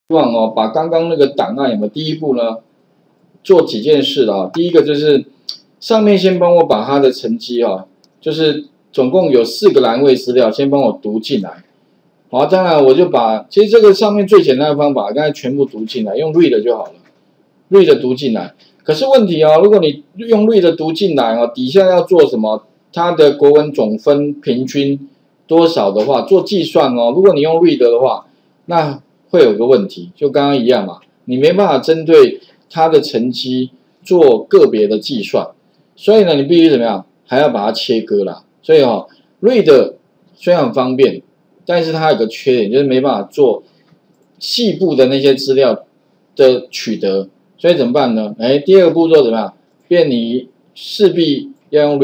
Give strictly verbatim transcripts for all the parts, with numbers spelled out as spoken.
希望哦，把刚刚那个档案有没有第一步呢，做几件事啊。第一个就是上面先帮我把它的成绩啊，就是总共有四个栏位资料，先帮我读进来。好，当然我就把其实这个上面最简单的方法，刚才全部读进来，用 read 就好了 ，read 读进来。可是问题啊，如果你用 read 读进来啊，底下要做什么？它的国文总分平均多少的话，做计算哦。如果你用 read 的话，那会有个问题，就刚刚一样嘛，你没办法针对它的成绩做个别的计算，所以呢，你必须怎么样，还要把它切割啦。所以哦 ，read 虽然很方便，但是它有个缺点，就是没办法做细部的那些资料的取得。所以怎么办呢？哎，第二个步骤怎么样？变你势必要用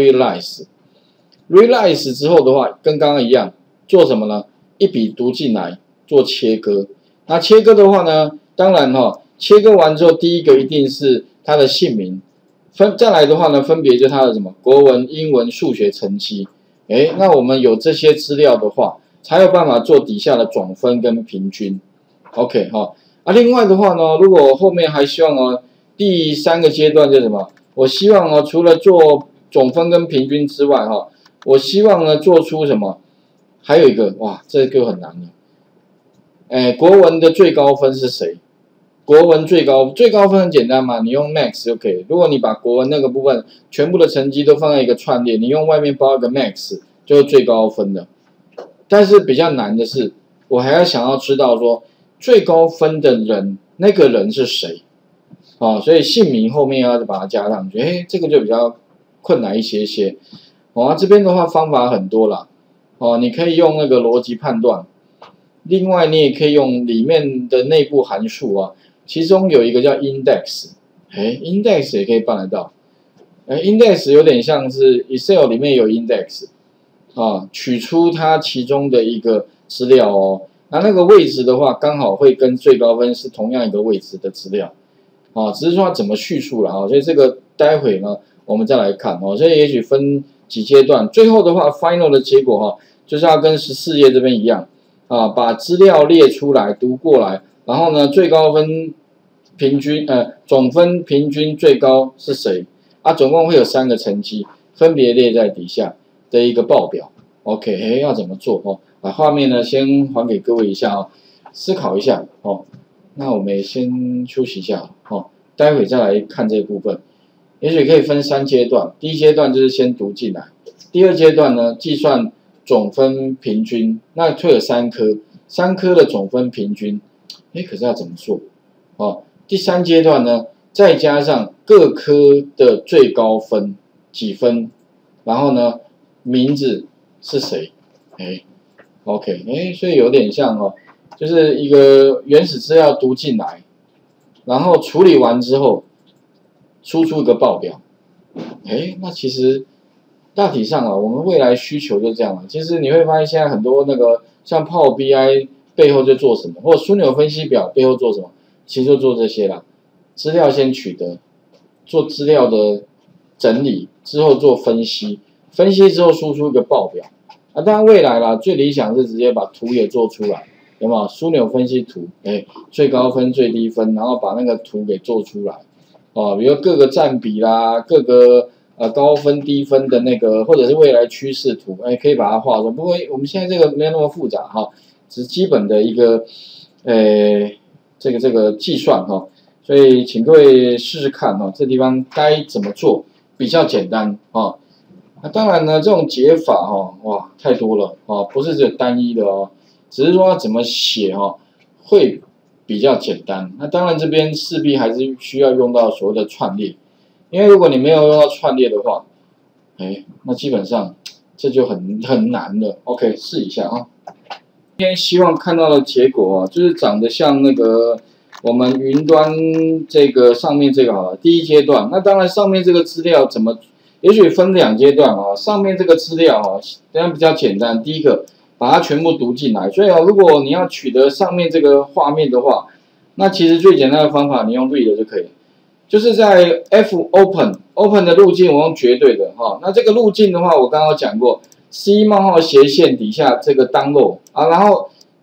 realize。realize 之后的话，跟刚刚一样，做什么呢？一笔读进来，做切割。那切割的话呢，当然哈、哦，切割完之后，第一个一定是他的姓名，分再来的话呢，分别就他的什么国文、英文、数学成绩。哎，那我们有这些资料的话，才有办法做底下的总分跟平均。OK 哈、哦，啊，另外的话呢，如果后面还希望哦，第三个阶段就是什么？我希望哦，除了做总分跟平均之外哈、哦，我希望呢做出什么？还有一个哇，这个很难的。哎，国文的最高分是谁？国文最高最高分很简单嘛，你用 max 就可以。如果你把国文那个部分全部的成绩都放在一个串列，你用外面包一个 max 就是最高分的。但是比较难的是，我还要想要知道说最高分的人那个人是谁，哦，所以姓名后面要把它加上去，哎，这个就比较困难一些些。哦，这边的话方法很多啦，哦，你可以用那个逻辑判断。另外，你也可以用里面的内部函数啊，其中有一个叫 index， 哎 ，index 也可以办得到。哎 ，index 有点像是 Excel 里面有 index 啊，取出它其中的一个资料哦。那那个位置的话，刚好会跟最高分是同样一个位置的资料，啊，只是说它怎么叙述了啊。所以这个待会呢，我们再来看哦。所以也许分几阶段，最后的话 ，final 的结果哈，就是要跟十四页这边一样。啊，把资料列出来，读过来，然后呢，最高分平均，呃，总分平均最高是谁？啊，总共会有三个成绩，分别列在底下的一个报表。OK， 哎，要怎么做哦？把画面呢先还给各位一下哦，思考一下哦。那我们也先休息一下哦，待会再来看这个部分。也许可以分三阶段，第一阶段就是先读进来，第二阶段呢，计算总分平均，那会有三科，三科的总分平均，哎，可是要怎么做？哦，第三阶段呢，再加上各科的最高分几分，然后呢，名字是谁？哎 ，OK， 哎，所以有点像哦，就是一个原始资料读进来，然后处理完之后，输出一个报表，哎，那其实。大体上啊，我们未来需求就这样了。其实你会发现，现在很多那个像 Power B I 背后在做什么，或者枢纽分析表背后做什么，其实就做这些啦。资料先取得，做资料的整理之后做分析，分析之后输出一个报表。啊，当然未来啦，最理想是直接把图也做出来，有没有？枢纽分析图，哎，最高分、最低分，然后把那个图给做出来。哦，比如各个占比啦，各个。呃，高分低分的那个，或者是未来趋势图，哎，可以把它画出来。不过我们现在这个没有那么复杂哈，只是基本的一个，呃，这个这个计算哈。所以请各位试试看哈，这地方该怎么做比较简单啊。那当然呢，这种解法哈，哇，太多了啊，不是只有单一的哦，只是说怎么写哈，会比较简单。那当然这边势必还是需要用到所谓的串列。因为如果你没有用到串列的话，哎，那基本上这就很很难了。OK， 试一下啊。今天希望看到的结果啊，就是长得像那个我们云端这个上面这个好了，第一阶段。那当然上面这个资料怎么，也许分两阶段啊。上面这个资料啊，当然比较简单。第一个把它全部读进来，所以啊，如果你要取得上面这个画面的话，那其实最简单的方法，你用 read 就可以了。就是在 F open open 的路径，我用绝对的哈。那这个路径的话，我刚刚讲过 ，C 冒号斜线底下这个 download 啊，然后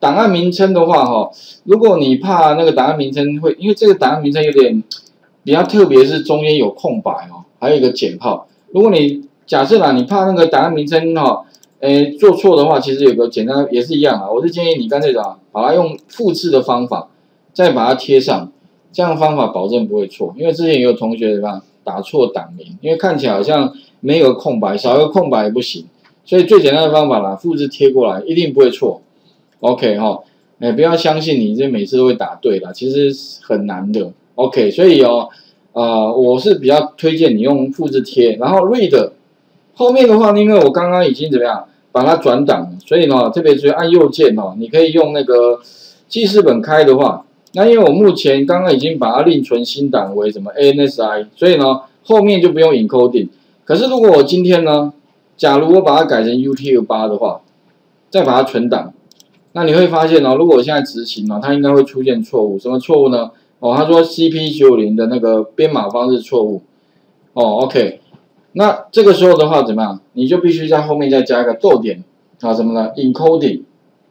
档案名称的话，哈，如果你怕那个档案名称会，因为这个档案名称有点比较特别，是中间有空白哦，还有一个减号。如果你假设啦，你怕那个档案名称哈，诶做错的话，其实有个简单也是一样啊。我是建议你干脆啥，把它用复制的方法，再把它贴上，这样的方法保证不会错。因为之前也有同学对吧，打错档名，因为看起来好像没有空白，少一个空白也不行。所以最简单的方法啦，复制贴过来，一定不会错。OK 哈，哎，不要相信你这每次都会打对啦，其实很难的。OK， 所以哦，呃，我是比较推荐你用复制贴，然后 read 后面的话，因为我刚刚已经怎么样把它转档了，所以呢，特别是按右键哦，你可以用那个记事本开的话，那因为我目前刚刚已经把它另存新档为什么 A N S I， 所以呢，后面就不用 encoding。可是如果我今天呢，假如我把它改成 U T F 八的话，再把它存档，那你会发现哦，如果我现在执行呢，它应该会出现错误。什么错误呢？哦，他说 C P 九零 的那个编码方式错误。哦 ，OK， 那这个时候的话怎么样？你就必须在后面再加一个逗点啊，什么呢 ？encoding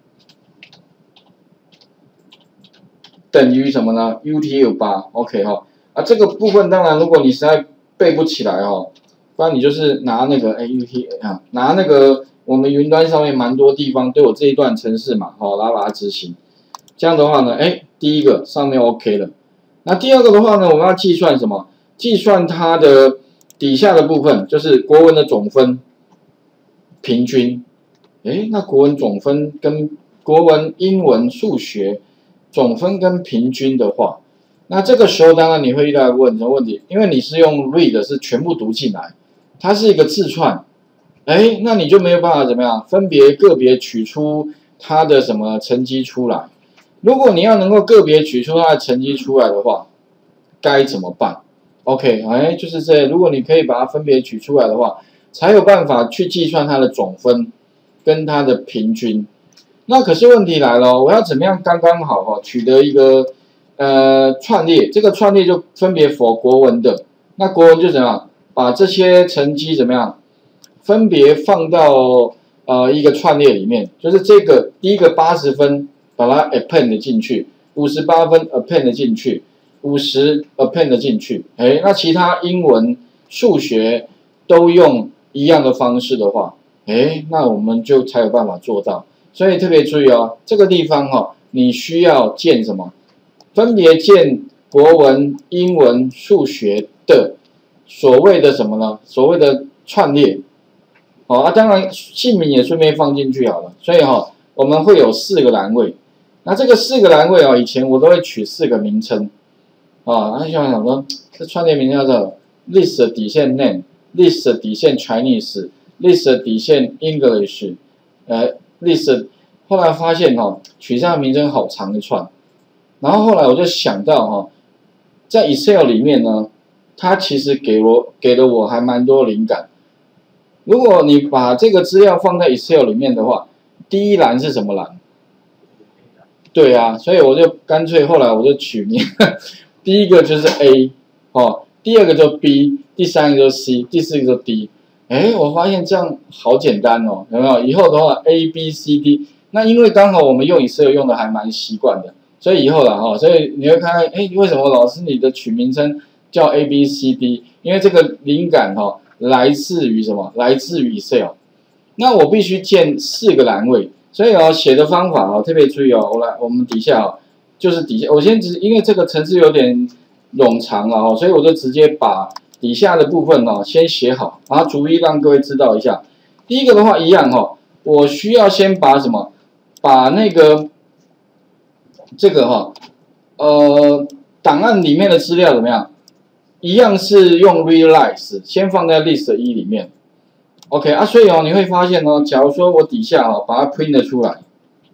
等于什么呢 ？U T F 八 ，OK 哈、哦。啊，这个部分当然，如果你实在背不起来哦。不然你就是拿那个 A U T 啊，拿那个我们云端上面蛮多地方都有这一段程式嘛，好，然后把它执行。这样的话呢，哎，第一个上面 OK 了。那第二个的话呢，我们要计算什么？计算它的底下的部分，就是国文的总分平均。哎，那国文总分跟国文、英文、数学总分跟平均的话，那这个时候当然你会遇到一个问什么问题？因为你是用 read 是全部读进来。它是一个字串，哎，那你就没有办法怎么样分别个别取出它的什么成绩出来。如果你要能够个别取出它的成绩出来的话，该怎么办 ？OK， 哎，就是这，如果你可以把它分别取出来的话，才有办法去计算它的总分跟它的平均。那可是问题来了，我要怎么样刚刚好哈取得一个呃串列？这个串列就分别符国文的，那国文就怎样？把这些成绩怎么样，分别放到呃一个串列里面，就是这个第一个八十分，把它 append 进去，五十八分 append 进去，五十 append 进去，哎，那其他英文、数学都用一样的方式的话，哎，那我们就才有办法做到。所以特别注意哦，这个地方哈、哦，你需要建什么？分别建国文、英文、数学的。所谓的什么呢？所谓的串列，哦啊，当然姓名也顺便放进去好了。所以哈、哦，我们会有四个栏位。那这个四个栏位哦，以前我都会取四个名称，啊，那想想说，这串列名叫做 list 底线 name，list 底线 Chinese，list 底线 English， 呃 list， 后来发现哈、哦，取这样的名称好长一串。然后后来我就想到哈、哦，在 Excel 里面呢。它其实给我给了我还蛮多灵感。如果你把这个资料放在 Excel 里面的话，第一栏是什么栏？对啊，所以我就干脆后来我就取名，第一个就是 A， 哦，第二个就 B， 第三个就 C， 第四个就 D。哎，我发现这样好简单哦，有没有？以后的话 A B C D， 那因为刚好我们用 Excel 用的还蛮习惯的，所以以后了哈，所以你会看看，哎，为什么老师你的取名称？叫 A B C D， 因为这个灵感哈、哦、来自于什么？来自于 Excel。那我必须建四个栏位，所以哦写的方法哦特别注意哦。我来我们底下哦，就是底下我先只因为这个程式有点冗长了哦，所以我就直接把底下的部分哦先写好，然后逐一让各位知道一下。第一个的话一样哦，我需要先把什么？把那个这个哈、哦、呃档案里面的资料怎么样？一样是用 realize 先放在 list 一里面 ，OK 啊，所以哦你会发现哦，假如说我底下哦把它 print 出来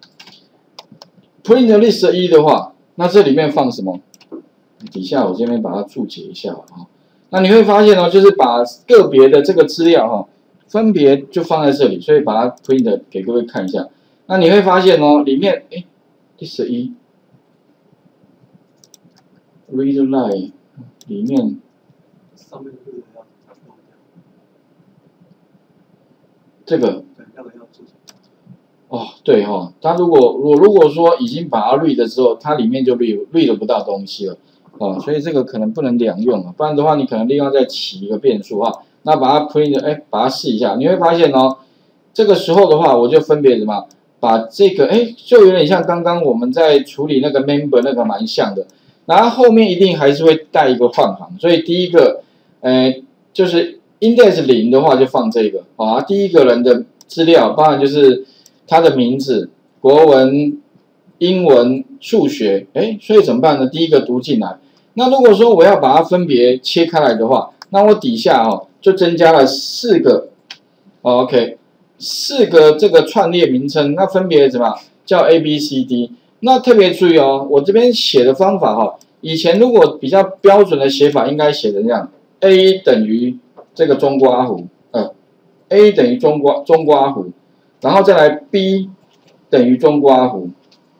，print list 一的话，那这里面放什么？底下我这边把它注解一下啊，那你会发现哦，就是把个别的这个资料哈、哦，分别就放在这里，所以把它 print 给各位看一下。那你会发现哦，里面哎 list 一 read line 里面。 上面这个要要弄掉， 这个对，那个要做什么？ 哦，对哈、哦，它如果我如果说已经把它 read 之后，它里面就 read read 不到东西了，哦，所以这个可能不能两用啊，不然的话你可能另外再起一个变数哈，那把它 print 哎，把它试一下，你会发现哦，这个时候的话，我就分别什么，把这个哎，就有点像刚刚我们在处理那个 member 那个蛮像的，然后后面一定还是会带一个换行，所以第一个，呃，就是 index 零的话就放这个啊，第一个人的资料，当然就是他的名字、国文、英文、数学，哎，所以怎么办呢？第一个读进来。那如果说我要把它分别切开来的话，那我底下哦就增加了四个、哦、，OK， 四个这个串列名称，那分别怎么叫 A B C D？ 那特别注意哦，我这边写的方法哈、哦，以前如果比较标准的写法，应该写成这样 ：A 等于这个中括弧，呃 ，A 等于中括中括弧。然后再来 B 等于中括弧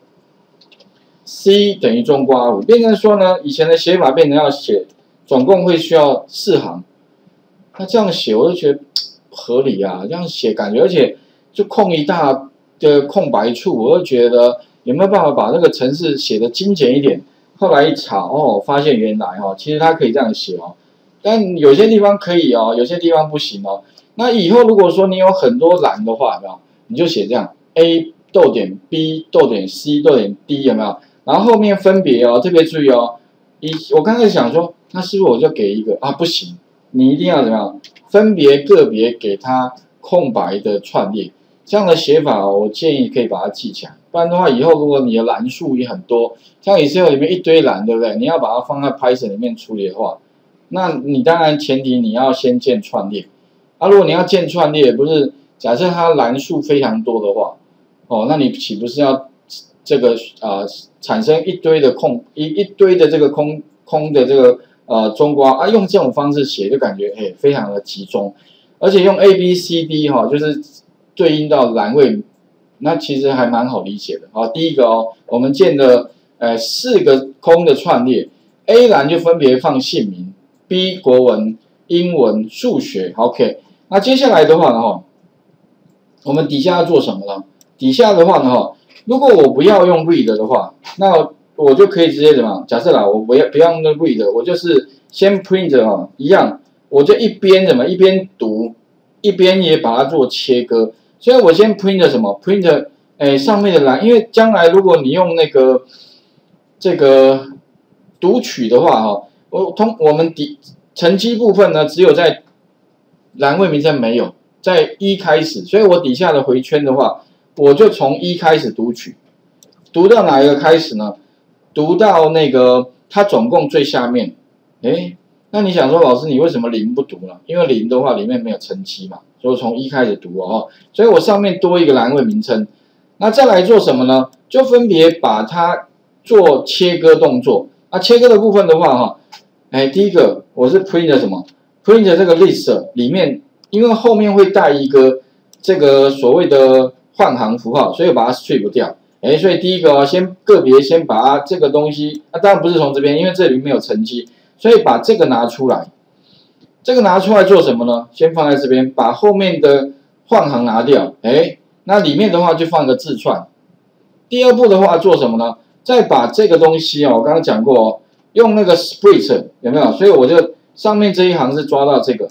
，C 等于中括弧，变成说呢，以前的写法变成要写，总共会需要四行。那这样写我就觉得不合理啊，这样写感觉，而且就空一大的空白处，我就觉得有没有办法把那个程式写的精简一点？后来一查哦，发现原来哦，其实它可以这样写哦，但有些地方可以哦，有些地方不行哦。那以后如果说你有很多栏的话，有没有？你就写这样 A 逗点 B 逗点 C 逗点 D 有没有？然后后面分别哦，特别注意哦。一我刚才想说，那是不是我就给一个啊？不行，你一定要怎么样？分别个别给它空白的串列，这样的写法、哦、我建议可以把它记起来。不然的话，以后如果你的栏数也很多，像 Excel 里面一堆栏，对不对？你要把它放在 Python 里面处理的话，那你当然前提你要先建串列。啊，如果你要建串列，不是？假设它栏数非常多的话，哦，那你岂不是要这个啊、呃、产生一堆的空一一堆的这个空空的这个呃中括啊？用这种方式写就感觉哎非常的集中，而且用 A B C D 哈、哦，就是对应到栏位，那其实还蛮好理解的。好，第一个哦，我们建了呃四个空的串列 ，A 栏就分别放姓名 ，B 国文、英文、数学 ，OK。那接下来的话呢哈。我们底下要做什么呢？底下的话呢，哈，如果我不要用 read 的话，那我就可以直接怎么？假设啦，我不要不要用 read， 我就是先 print 哈，一样，我就一边怎么一边读，一边也把它做切割。所以我先 print 什么 ？print 哎上面的栏，因为将来如果你用那个这个读取的话，哈，我通我们底成绩部分呢，只有在栏位名称没有。在一开始，所以我底下的回圈的话，我就从一开始读取，读到哪一个开始呢？读到那个它总共最下面，哎，那你想说老师你为什么零不读呢？因为零的话里面没有成绩嘛，所以我从一开始读哦，所以我上面多一个栏位名称，那再来做什么呢？就分别把它做切割动作。那切割的部分的话哈，哎，第一个我是 print 什么 ？print 这个 list 里面。因为后面会带一个这个所谓的换行符号，所以把它 strip 掉。哎，所以第一个哦，先个别先把它这个东西，啊，当然不是从这边，因为这里没有成绩，所以把这个拿出来。这个拿出来做什么呢？先放在这边，把后面的换行拿掉。哎，那里面的话就放个字串。第二步的话做什么呢？再把这个东西哦，我刚刚讲过哦，用那个 split 有没有？所以我就上面这一行是抓到这个。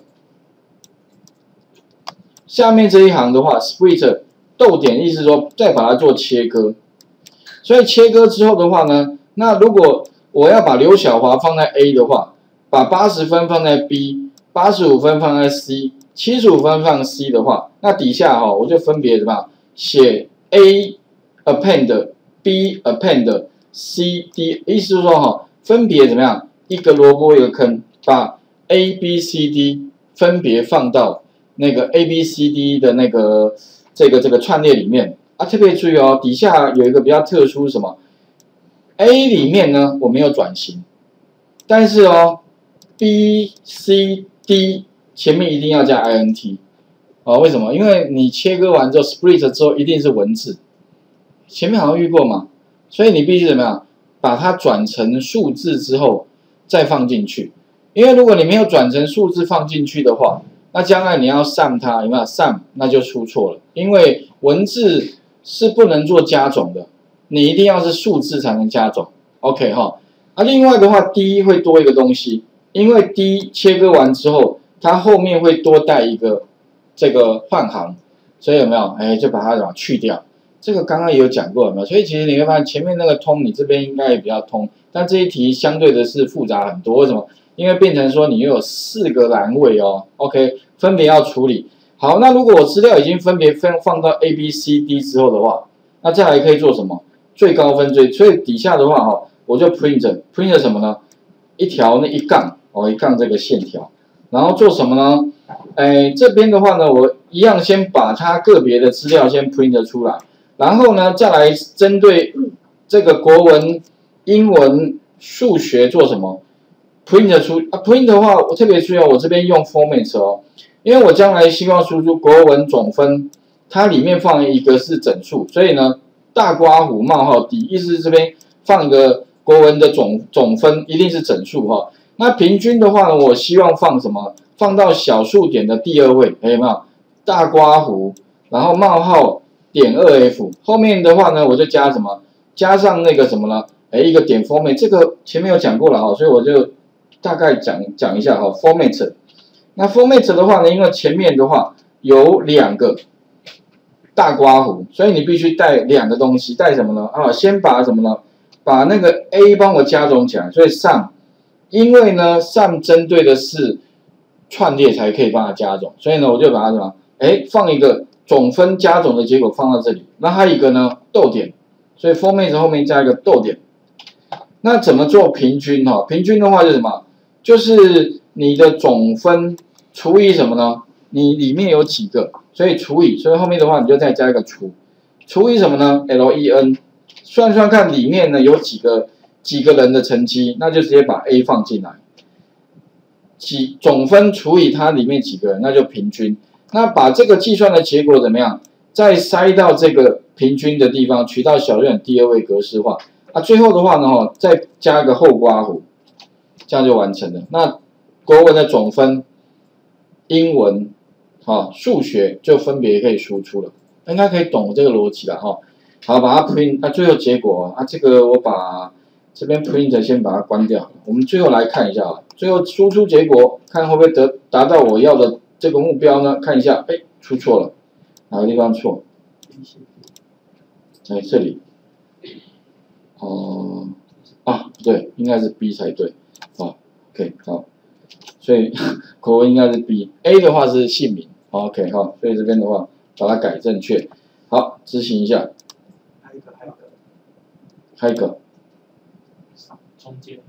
下面这一行的话 ，split 逗点意思说再把它做切割，所以切割之后的话呢，那如果我要把刘晓华放在 A 的话，把八十分放在 B， 八十五分放在 C， 七十五分放 C 的话，那底下哈、哦、我就分别怎么样写 A append B append C D， 意思是说哈、哦、分别怎么样一个萝卜一个坑，把 A B C D 分别放到。那个 A B C D 的那个这个这个串列里面啊，特别注意哦，底下有一个比较特殊什么 ？A 里面呢我没有转型，但是哦 B C D 前面一定要加 int 哦，为什么？因为你切割完之后 split 之后一定是文字，前面好像遇过嘛，所以你必须怎么样把它转成数字之后再放进去，因为如果你没有转成数字放进去的话。那将来你要 sum 它有没有 sum 那就出错了，因为文字是不能做加总的，你一定要是数字才能加总 ，OK 哈。啊，另外的话 ，D 会多一个东西，因为 D 切割完之后，它后面会多带一个这个换行，所以有没有？哎，就把它怎么去掉？这个刚刚也有讲过，有没有？所以其实你会发现前面那个通，你这边应该也比较通，但这一题相对的是复杂很多。为什么？因为变成说你又有四个栏位哦 ，OK， 分别要处理。好，那如果我资料已经分别分放到 A、B、C、D 之后的话，那再来可以做什么？最高分最，所以底下的话哈，我就 print print 什么呢？一条那一杠哦，一杠这个线条，然后做什么呢？哎，这边的话呢，我一样先把它个别的资料先 print 出来，然后呢，再来针对这个国文、英文、数学做什么 print 出啊 print 的话，我特别注意哦，我这边用 format 哦，因为我将来希望输出国文总分，它里面放一个是整数，所以呢，大括弧冒号 D， 意思是这边放一个国文的总总分一定是整数哈。那平均的话呢，我希望放什么？放到小数点的第二位，有没有？大括弧，然后冒号点二 F， 后面的话呢，我就加什么？加上那个什么呢？哎，一个点 format， 这个前面有讲过了哈，所以我就大概讲讲一下哈 format。那 format 的话呢，因为前面的话有两个大括弧，所以你必须带两个东西，带什么呢？啊，先把什么呢？把那个 A 帮我加总起来，所以上，因为呢上针对的是串列才可以帮它加总，所以呢我就把它什么？哎，放一个总分加总的结果放到这里，那还有一个呢逗点，所以 format 后面加一个逗点。那怎么做平均哈？平均的话是什么？就是你的总分除以什么呢？你里面有几个，所以除以，所以后面的话你就再加一个除，除以什么呢 ？len， 算算看里面呢有几个几个人的成绩，那就直接把 A 放进来。几总分除以它里面几个人，那就平均。那把这个计算的结果怎么样？再塞到这个平均的地方，取到小数点第二位格式化。啊，最后的话呢，哈，再加个后括弧，这样就完成了。那国文的总分、英文、哈、数学就分别可以输出了，应该可以懂这个逻辑了哈。好，把它 print， 那、啊、最后结果啊，这个我把这边 print 先把它关掉。我们最后来看一下啊，最后输出结果，看会不会得达到我要的这个目标呢？看一下，哎，出错了，哪个地方错？在这里。哦、呃，啊，对，应该是 B 才对。哦 ，OK， 好，所以国文应该是 B，A 的话是姓名。OK， 好，所以这边的话把它改正确。好，执行一下。 还有一个，还有一个。 还有一个。 中间。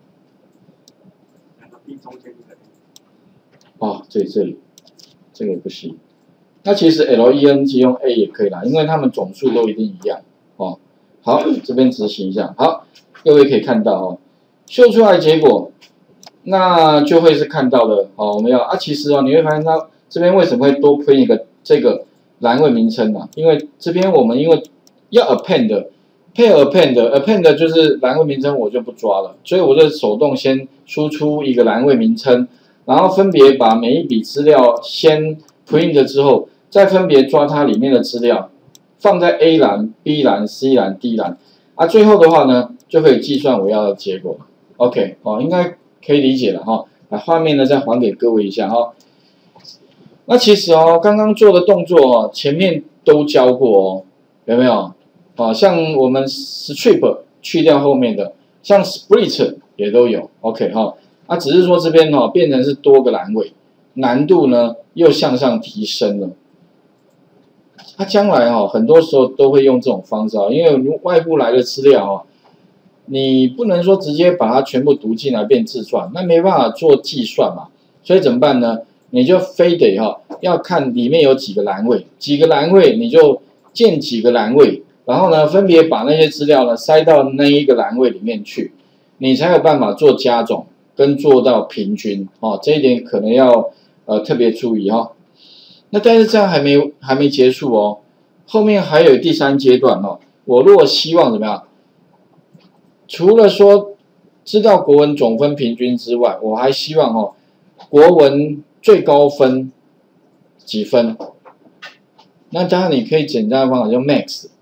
两个 B 中间一个 A。 哦，对，这里，这个不行。那其实 len 其实用 A 也可以啦，因为它们总数都一定一样。哦，好，这边执行一下。好，各位可以看到哦，秀出来结果，那就会是看到的。哦，我们要啊，其实哦，你会发现它这边为什么会多 print 一个这个栏位名称呢、啊？因为这边我们因为要 append， 配 append，append 就是栏位名称我就不抓了，所以我就手动先输出一个栏位名称，然后分别把每一笔资料先 print 之后，再分别抓它里面的资料，放在 A 栏、B 栏、C 栏、D 栏，啊，最后的话呢，就可以计算我要的结果。OK， 哦，应该可以理解了哈。把画面呢再还给各位一下哈。那其实哦，刚刚做的动作哦，前面都教过哦，有没有？啊，像我们 strip 去掉后面的，像 split 也都有。OK 哈，啊，只是说这边哈、哦、变成是多个栏位，难度呢又向上提升了。它、啊、将来哈、哦、很多时候都会用这种方式啊，因为外部来的资料啊，你不能说直接把它全部读进来变字算，那没办法做计算嘛，所以怎么办呢？你就非得哈、哦、要看里面有几个栏位，几个栏位你就建几个栏位，然后呢分别把那些资料呢塞到那一个栏位里面去，你才有办法做加总跟做到平均哦，这一点可能要呃特别注意哈、哦。那但是这样还没还没结束哦，后面还有第三阶段哦。我如果希望怎么样？除了说知道国文总分平均之外，我还希望哦，国文最高分几分？那当然你可以简单的方法叫 max，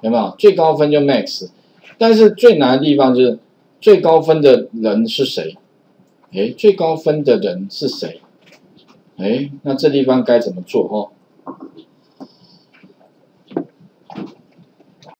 有没有？最高分就 max， 但是最难的地方就是最高分的人是谁？哎，最高分的人是谁？哎，那这地方该怎么做哦？